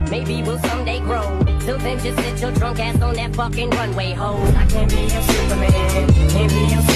maybe we'll someday grow. Till then, just sit your drunk ass on that fucking runway, ho. I can't be your Superman, can't be your